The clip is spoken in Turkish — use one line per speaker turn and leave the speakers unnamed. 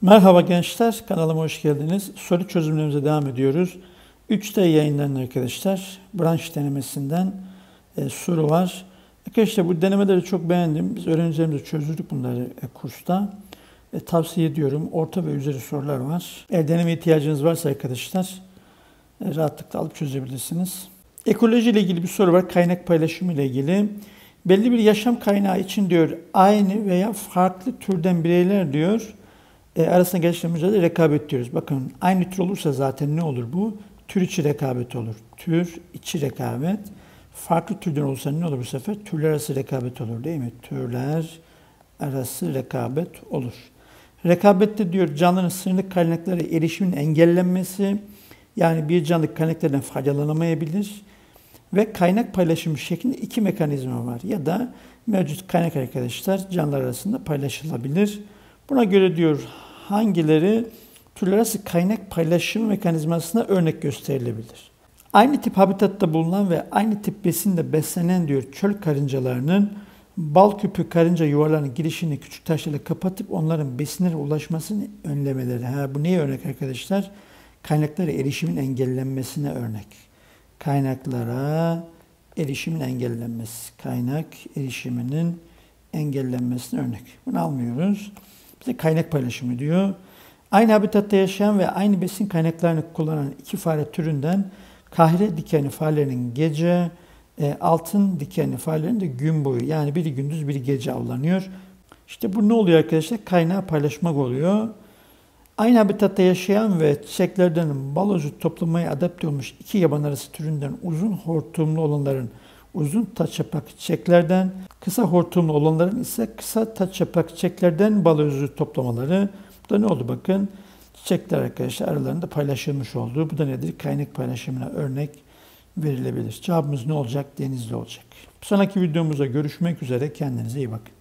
Merhaba gençler, kanalıma hoş geldiniz. Soru çözümlerimize devam ediyoruz. 3D yayınlarının arkadaşlar, branş denemesinden soru var. Arkadaşlar bu denemeleri çok beğendim. Biz öğrencilerimizle çözdük bunları kursta. Tavsiye ediyorum. Orta ve üzeri sorular var. Eğer deneme ihtiyacınız varsa arkadaşlar rahatlıkla alıp çözebilirsiniz. Ekoloji ile ilgili bir soru var. Kaynak paylaşımı ile ilgili. Belli bir yaşam kaynağı için diyor aynı veya farklı türden bireyler diyor arasında gelişen mücadele rekabet diyoruz. Bakın aynı tür olursa zaten ne olur bu? Tür içi rekabet olur. Tür içi rekabet. Farklı türden olursa ne olur bu sefer? Türler arası rekabet olur değil mi? Türler arası rekabet olur. Rekabette diyor canlının sınırlı kaynaklara erişimin engellenmesi, yani bir canlı kaynaklardan faydalanamayabilir ve kaynak paylaşımı şeklinde iki mekanizma var. Ya da mevcut kaynak arkadaşlar canlılar arasında paylaşılabilir. Buna göre diyor hangileri türler arası kaynak paylaşımı mekanizmasına örnek gösterilebilir? Aynı tip habitatta bulunan ve aynı tip besinde beslenen diyor çöl karıncalarının bal küpü karınca yuvalarının girişini küçük taşlarla kapatıp onların besinlere ulaşmasını önlemeleri. Bu neye örnek arkadaşlar? Kaynaklara erişimin engellenmesine örnek. Kaynaklara erişimin engellenmesi. Kaynak erişiminin engellenmesine örnek. Bunu almıyoruz. Bize kaynak paylaşımı diyor. Aynı habitatta yaşayan ve aynı besin kaynaklarını kullanan iki fare türünden kahire dikenli farelerinin gece, altın dikenli farelerinin de gün boyu, yani biri gündüz biri gece avlanıyor. İşte bu ne oluyor arkadaşlar? Kaynağı paylaşmak oluyor. Aynı habitatta yaşayan ve çiçeklerden bal özü toplamaya adapte olmuş iki yaban arısı türünden uzun hortumlu olanların uzun taç yapak çiçeklerden, kısa hortumlu olanların ise kısa taç yapak çiçeklerden bal özü toplamaları. Bu da ne oldu bakın? Çiçekler arkadaşlar aralarında paylaşılmış oldu. Bu da nedir? Kaynak paylaşımına örnek verilebilir. Cevabımız ne olacak? Denizli olacak. Bir sonraki videomuzda görüşmek üzere. Kendinize iyi bakın.